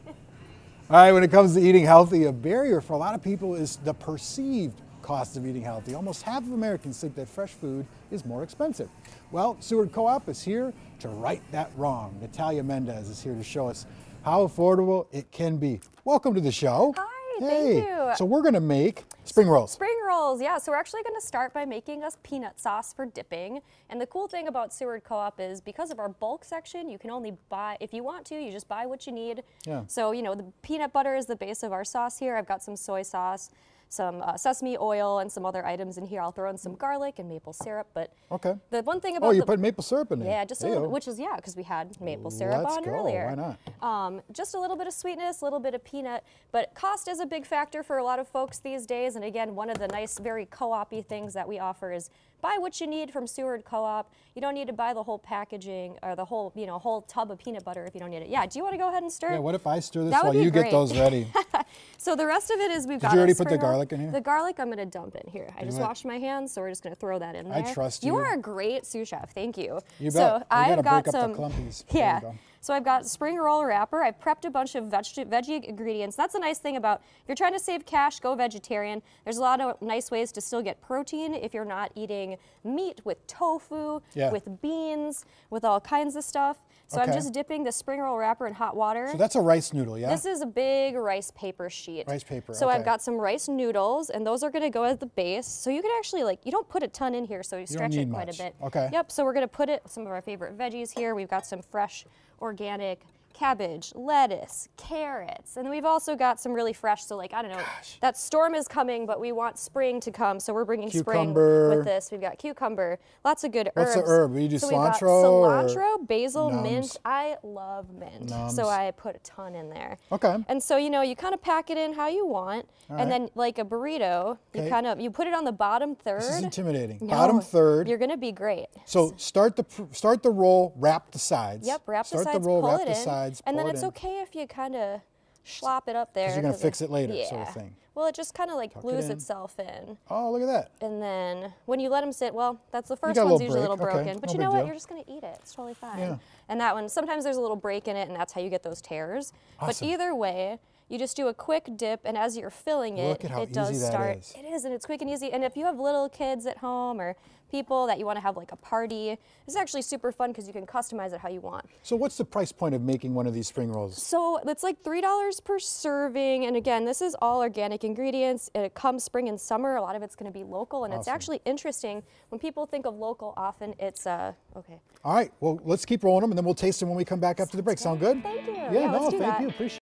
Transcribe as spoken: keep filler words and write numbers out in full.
All right, when it comes to eating healthy, a barrier for a lot of people is the perceived cost of eating healthy. Almost half of Americans think that fresh food is more expensive. Well, Seward Co-op is here to right that wrong. Natalia Mendez is here to show us how affordable it can be. Welcome to the show. Hi, hey. thank you. So we're gonna make spring rolls. Spring rolls, yeah. So we're actually gonna start by making us peanut sauce for dipping. And the cool thing about Seward Co-op is because of our bulk section, you can only buy, if you want to, you just buy what you need. Yeah. So, you know, the peanut butter is the base of our sauce here. I've got some soy sauce, some uh, sesame oil, and some other items in here. I'll throw in some garlic and maple syrup. But okay. the one thing about oh, you the, put maple syrup in there. Yeah, just a little, which is yeah, because we had maple syrup Let's on go. earlier. Why not? Um, just a little bit of sweetness, a little bit of peanut, but cost is a big factor for a lot of folks these days. And again, one of the nice, very co-op-y things that we offer is buy what you need from Seward Co-op. You don't need to buy the whole packaging or the whole, you know, whole tub of peanut butter if you don't need it. Yeah, do you want to go ahead and stir? Yeah, what if I stir this That while would be you great. get those ready? So the rest of it is we've Did got you already a put the spring roll. garlic in here? The garlic I'm going to dump in here. I You just might- washed my hands, so we're just going to throw that in I there. trust You you. are a great sous chef. Thank you. You bet. So We I've gotta got break up some. the clumpies. There Yeah. you go. So I've got spring roll wrapper. I prepped a bunch of veg veggie ingredients. That's a nice thing about if you're trying to save cash, go vegetarian. There's a lot of nice ways to still get protein if you're not eating meat with tofu, Yeah. with beans, with all kinds of stuff. So I'm Okay. just dipping the spring roll wrapper in hot water. So that's a rice noodle, yeah? This is a big rice paper sheet. Rice paper, So okay. I've got some rice noodles, and those are gonna go as the base. So you can actually, like, you don't put a ton in here, so you stretch need it quite much. a bit. Okay. Yep, so we're gonna put it, some of our favorite veggies here. We've got some fresh, organic cabbage, lettuce, carrots, and then we've also got some really fresh, so like, I don't know, Gosh. that storm is coming, but we want spring to come, so we're bringing Cucumber. spring with this. We've got cucumber, lots of good What's herbs. the herb? You do so we've got cilantro or cilantro, basil, nums? mint. I love mint, Nums. so I put a ton in there. Okay. And so, you know, you kind of pack it in how you want, All and right. then like a burrito, you Okay. kind of, you put it on the bottom third. This is intimidating. No, Bottom third. You're gonna be great. So start the pr- start the roll, wrap the sides. Yep, wrap start the sides, the roll, pull wrap it the in, sides, and pull then it it's in. okay if you kind of slop it up there. Because you're gonna 'cause fix it- it later, yeah. sort of thing. Well, it just kind of like Tuck it glues in. itself in. Oh, look at that. And then when you let them sit, well, that's the first got a one's little usually a little break, okay, broken. But no you big know what? deal. You're just going to eat it. It's totally fine. Yeah. And that one, sometimes there's a little break in it, and that's how you get those tears. But Awesome. either way, you just do a quick dip, and as you're filling it, Look at how it does easy that start. is. It is, and it's quick and easy. And if you have little kids at home or people that you want to have like a party, it's actually super fun because you can customize it how you want. So what's the price point of making one of these spring rolls? So it's like three dollars per serving, and again, this is all organic ingredients. It comes spring and summer. A lot of it's going to be local, and it's Awesome. actually interesting. When people think of local, often it's, uh, okay. All right, well, let's keep rolling them, and then we'll taste them when we come back after the break. Sound good? Thank you. Yeah, Yeah, no, let's do thank that. you. Appreciate it.